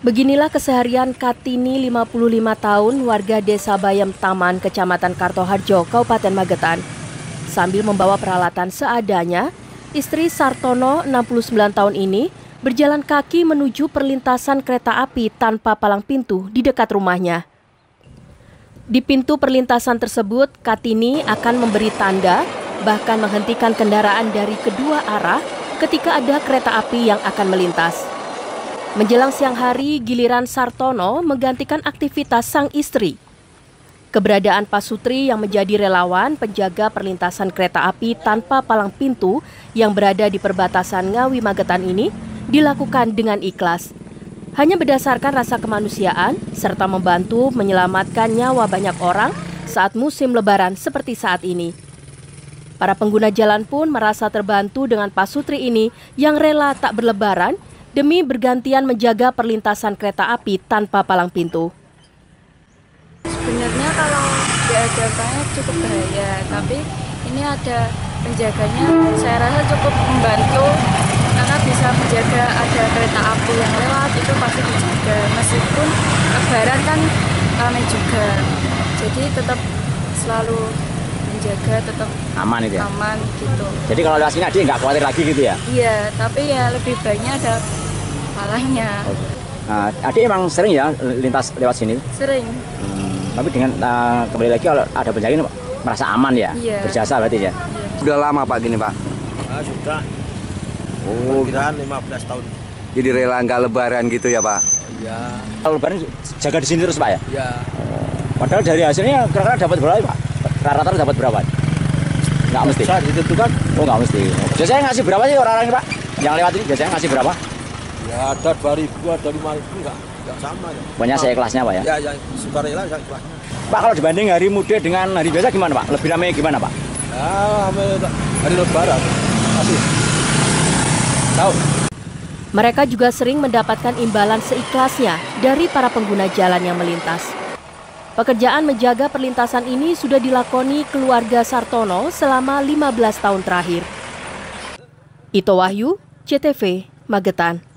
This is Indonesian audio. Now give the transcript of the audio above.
Beginilah keseharian Kartini, 55 tahun, warga Desa Bayam Taman, Kecamatan Kartoharjo, Kabupaten Magetan. Sambil membawa peralatan seadanya, istri Sartono, 69 tahun ini, berjalan kaki menuju perlintasan kereta api tanpa palang pintu di dekat rumahnya. Di pintu perlintasan tersebut, Kartini akan memberi tanda, bahkan menghentikan kendaraan dari kedua arah ketika ada kereta api yang akan melintas. Menjelang siang hari, giliran Sartono menggantikan aktivitas sang istri. Keberadaan Pak Sutri yang menjadi relawan penjaga perlintasan kereta api tanpa palang pintu yang berada di perbatasan Ngawi Magetan ini dilakukan dengan ikhlas. Hanya berdasarkan rasa kemanusiaan serta membantu menyelamatkan nyawa banyak orang saat musim lebaran seperti saat ini. Para pengguna jalan pun merasa terbantu dengan Pak Sutri ini yang rela tak berlebaran demi bergantian menjaga perlintasan kereta api tanpa palang pintu. Sebenarnya kalau nggak ada banyak cukup bahaya, tapi ini ada penjaganya, saya rasa cukup membantu karena bisa menjaga ada kereta api yang lewat, itu pasti dijaga. Meskipun lebaran kan ramai juga, jadi tetap selalu menjaga, tetap aman itu ya? Aman gitu. Jadi kalau lewat sini adik nggak khawatir lagi gitu ya? Iya, tapi ya lebih baiknya ada palangnya. Nah, adik emang sering ya lintas lewat sini? Sering. Tapi dengan kembali lagi kalau ada penjaga ini merasa aman ya? Iya. Berjasa berarti ya? Iya. Sudah lama Pak gini Pak? Sudah. Oh, Kira-kira 15 tahun. jadi rela nggak lebaran gitu ya Pak? Ya. Kalau lebaran jaga di sini terus Pak ya? Ya. Padahal dari hasilnya kira-kira dapat berapa Pak? Rata-rata dapat berapa? Nggak mesti? Bisa ditentukan. Oh nggak mesti. Biasanya ngasih berapa sih orang-orang ini Pak? Yang lewat ini biasanya ngasih berapa? Ya ada 2.000, ada 5.000, enggak sama ya. Pokoknya seikhlasnya Pak ya? Ya, yang sukarela saya ikhlasnya. Pak, kalau dibanding hari mudik dengan hari biasa gimana Pak? Lebih ramai gimana Pak? Ya, hari lebaran. Masih. Tahu. Mereka juga sering mendapatkan imbalan seikhlasnya dari para pengguna jalan yang melintas. Pekerjaan menjaga perlintasan ini sudah dilakoni keluarga Sartono selama 15 tahun terakhir. Ito Wahyu, CTV, Magetan.